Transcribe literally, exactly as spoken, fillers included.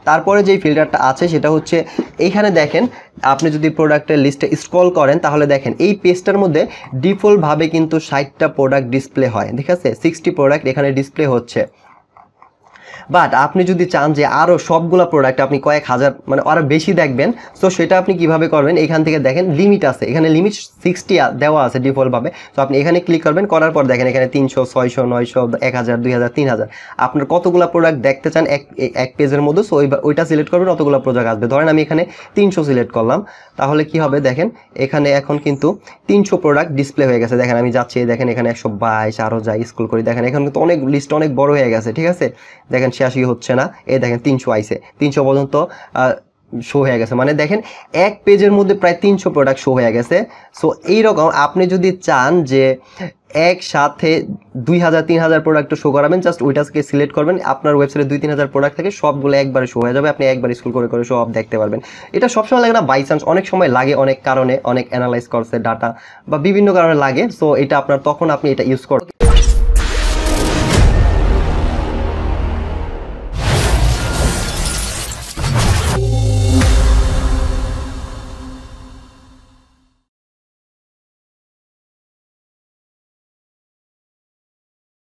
তারপরে যেই ফিল্টারটা আছে সেটা হচ্ছে এইখানে দেখেন আপনি যদি প্রোডাক্টের লিস্টে স্ক্রল করেন তাহলে দেখেন এই পেজটার মধ্যে ডিফল্টভাবে কিন্তু ষাটটা প্রোডাক্ট ডিসপ্লে হয়, ঠিক আছে, সিক্সটি প্রোডাক্ট এখানে ডিসপ্লে হচ্ছে। বাট আপনি যদি চান যে আরও সবগুলো প্রোডাক্ট আপনি কয়েক হাজার মানে আরও বেশি দেখবেন, সো সেটা আপনি কিভাবে করবেন, এখান থেকে দেখেন লিমিট আছে, এখানে লিমিট সিক্সটি দেওয়া আছে ডিফল্টভাবে। তো আপনি এখানে ক্লিক করবেন, করার পর দেখেন এখানে তিনশো, ছয়শো, নয়শো, এক হাজার, দুই হাজার, তিন হাজার আপনার কতগুলো প্রোডাক্ট দেখতে চান এক এক পেজের মধ্যে, সো ওইটা সিলেক্ট করবেন, অতগুলো প্রোডাক্ট আসবে। ধরেন আমি এখানে তিনশো সিলেক্ট করলাম, তাহলে কি হবে দেখেন এখানে এখন কিন্তু তিনশো প্রোডাক্ট ডিসপ্লে হয়ে গেছে। দেখেন আমি যাচ্ছি, দেখেন এখানে একশো বাইশ, আরও যাই স্ক্রল করি, দেখেন এখানে কিন্তু অনেক লিস্ট অনেক বড় হয়ে গেছে, ঠিক আছে। দেখেন শেষই হচ্ছে না, এই দেখেন তিনশো আইসে, তিনশো পর্যন্ত শো হয়ে গেছে, মানে দেখেন এক পেজের মধ্যে প্রায় তিনশো প্রোডাক্ট শো হয়ে গেছে। সো এইরকম আপনি যদি চান যে একসাথে দুই হাজার তিন হাজার প্রোডাক্ট শো করাবেন, জাস্ট ওইটাকে সিলেক্ট করবেন, আপনার ওয়েবসাইটে দুই তিন হাজার প্রোডাক্ট থেকে সবগুলো একবারে শো হয়ে যাবে, আপনি একবার স্ক্রল করে করে সব দেখতে পারবেন। এটা সবসময় লাগে না, বাই চান্স অনেক সময় লাগে, অনেক কারণে, অনেক অ্যানালাইজ করছে ডাটা বা বিভিন্ন কারণে লাগে। সো এটা আপনার তখন আপনি এটা ইউজ করবেন।